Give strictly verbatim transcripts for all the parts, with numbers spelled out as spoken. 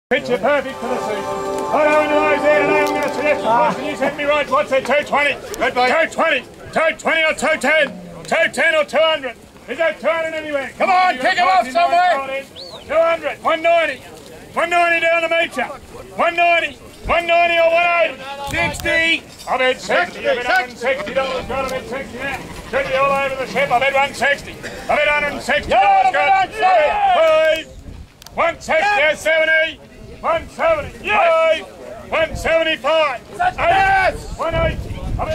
Picture perfect for the season. I don't know who's there today. I'm going to suggest ah. You set me right. What's it? two twenty. Good boy. two twenty. two twenty or two ten. two ten or two hundred. Is that two hundred anywhere? Come on, kick him off somewhere. two hundred. one ninety. one ninety down the metre. one ninety. one ninety or one eighty. sixty. I bet sixty. I bet one hundred sixty dollars. Got I bet sixty now. Should be all over the ship. I bet one hundred sixty. I bet one hundred sixty dollars. Got I bet one sixty. seventy. one seventy, yes! one seventy-five, yes! one eighty.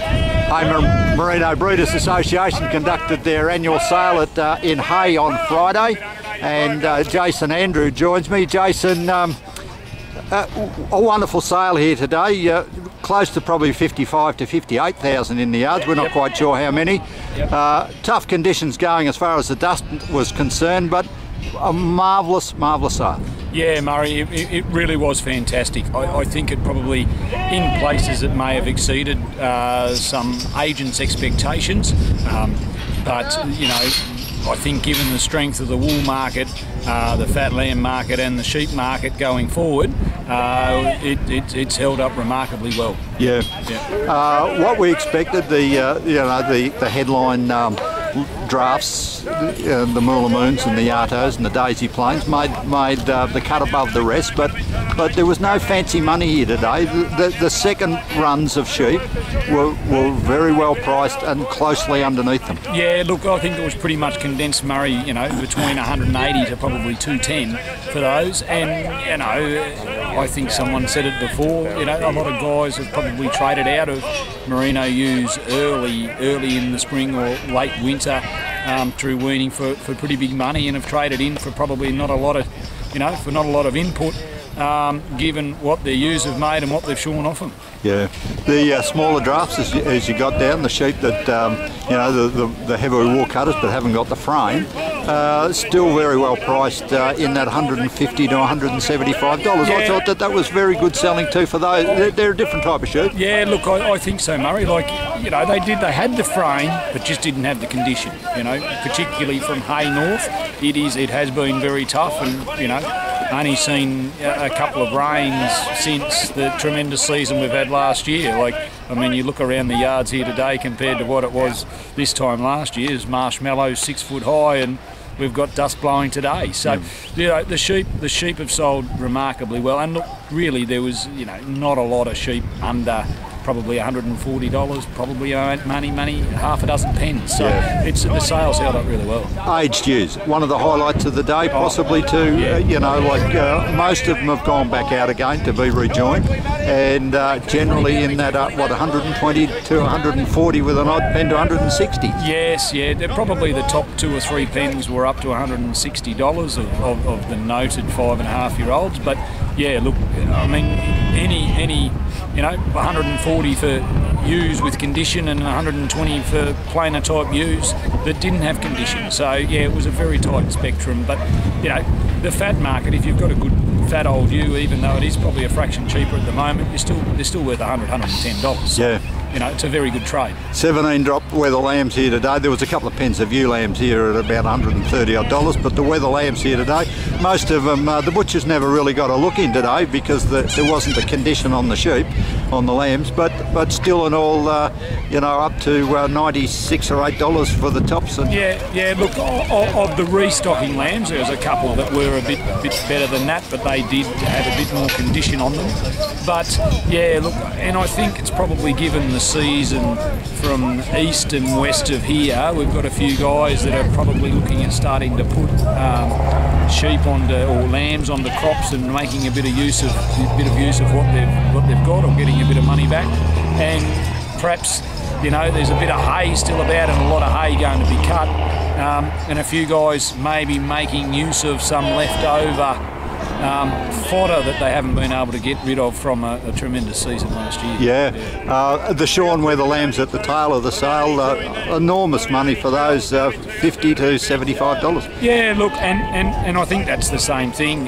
Hey, Merino Breeders Association conducted their annual sale at uh, in Hay on Friday, and uh, Jason Andrew joins me. Jason, um, uh, a wonderful sale here today, uh, close to probably fifty-five to fifty-eight thousand in the yards. We're not quite sure how many. Uh, tough conditions going as far as the dust was concerned, but a marvellous, marvellous sale. Yeah, Murray, it, it really was fantastic. I, I think it probably, in places, it may have exceeded uh, some agents' expectations, um, but, you know, I think given the strength of the wool market, uh, the fat lamb market and the sheep market going forward, uh, it, it, it's held up remarkably well. Yeah. yeah. Uh, what we expected, the uh, you know the the headline um, drafts, uh, the Moola Moons and the Artos and the Daisy Plains made made uh, the cut above the rest, but but there was no fancy money here today. The, the, the second runs of sheep were, were very well priced and closely underneath them. Yeah, look, I think it was pretty much condensed, Murray, you know, between one hundred eighty to probably two ten for those, and, you know, I think someone said it before, you know, a lot of guys have probably traded out of Merino ewes early, early in the spring or late winter um, through weaning for, for pretty big money, and have traded in for probably not a lot of, you know, for not a lot of input. Um, given what their ewes have made and what they've shorn off them. Yeah, the uh, smaller drafts as you, as you got down, the sheep that, um, you know, the, the, the heavy wool cutters but haven't got the frame, uh, still very well priced uh, in that one hundred fifty to one hundred seventy-five dollars. Yeah. I thought that that was very good selling too for those. They're, they're a different type of sheep. Yeah, look, I, I think so, Murray. Like, you know, they did, they had the frame but just didn't have the condition, you know, particularly from Hay North. It is, it has been very tough, and, you know, only seen a couple of rains since the tremendous season we've had last year. Like, I mean, you look around the yards here today compared to what it was this time last year. It's marshmallows six foot high, and we've got dust blowing today. So, mm. you know, the sheep, the sheep have sold remarkably well. And look, really, there was, you know, not a lot of sheep under probably one hundred forty dollars, probably money, money, half a dozen pence. So yeah. it's the sales held up really well. Aged ewes, one of the highlights of the day, possibly oh, too. Yeah. Uh, you know, like uh, most of them have gone back out again to be rejoined, and uh, generally in that uh, what one hundred twenty to one hundred forty with an odd pen to one hundred sixty. Yes, yeah, they're probably the top two or three pens were up to one hundred sixty dollars of, of, of the noted five and a half year olds. But yeah, look, I mean, any any. You know, one hundred forty for ewes with condition and one hundred twenty for plainer type ewes that didn't have condition. So yeah, it was a very tight spectrum. But you know, the fat market, if you've got a good fat old ewe, even though it is probably a fraction cheaper at the moment, you're still they're still worth one hundred, one hundred ten dollars. Yeah. You know, it's a very good trade. seventeen drop weather lambs here today. There was a couple of pens of ewe lambs here at about one hundred thirty odd dollars, but the weather lambs here today, most of them, uh, the butchers never really got a look in today because the, there wasn't the condition on the sheep, on the lambs, but but still in all, uh, you know, up to uh, ninety-six or eight dollars for the tops. And yeah, yeah. Look, of, of the restocking lambs, there was a couple that were a bit bit better than that, but they did have a bit more condition on them. But yeah, look, and I think it's probably given the season from east and west of here, we've got a few guys that are probably looking at starting to put um, sheep onto or lambs onto crops and making a bit of use of a bit of use of what they've what they've got, or getting a bit of money back. And perhaps, you know, there's a bit of hay still about and a lot of hay going to be cut, um, and a few guys maybe making use of some leftover Um, fodder that they haven't been able to get rid of from a, a tremendous season last year. Yeah, yeah. Uh, the shorn weather lambs at the tail of the sale, uh, enormous money for those, uh, fifty to seventy-five dollars. Yeah, look, and, and, and I think that's the same thing.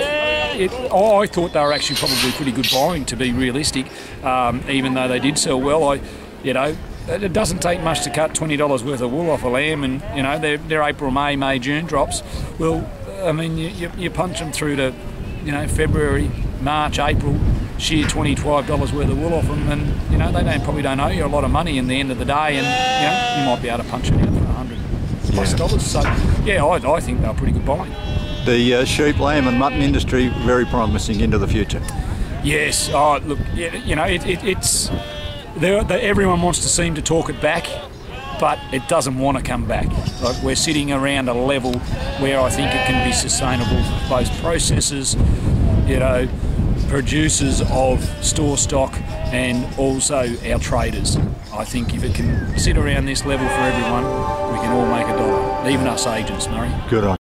It, I thought they were actually probably pretty good buying, to be realistic, um, even though they did sell well. I, you know, it doesn't take much to cut twenty dollars worth of wool off a lamb, and you know, they're, they're April, May, May, June drops. Well, I mean, you, you, you punch them through to you know, February, March, April, shear twenty-five dollars worth of wool off them, and you know they don't probably don't owe you a lot of money in the end of the day, and you know you might be able to punch it out for a hundred plus Yeah. dollars. So yeah, I, I think they're pretty good buying. The uh, sheep, lamb and mutton industry very promising into the future. Yes, oh look, yeah, you know it, it, it's there. Everyone wants to seem to talk it back, but it doesn't want to come back. Like we're sitting around a level where I think it can be sustainable for both processors, you know, producers of store stock, and also our traders. I think if it can sit around this level for everyone, we can all make a dollar, even us agents, Murray. Good on.